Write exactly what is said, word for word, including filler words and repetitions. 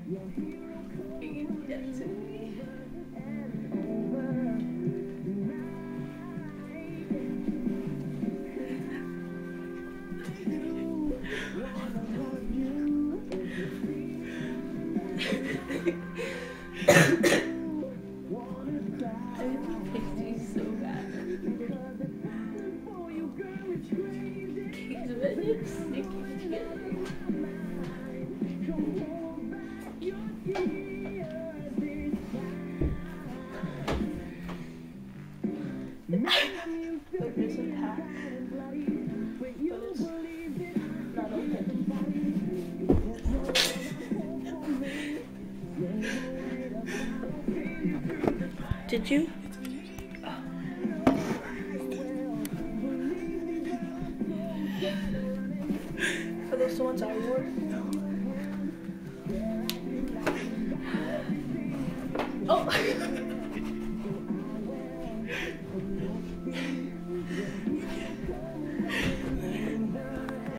There's a pack, but it's not open. Did you? Oh. Are those the ones I wore? No. Oh!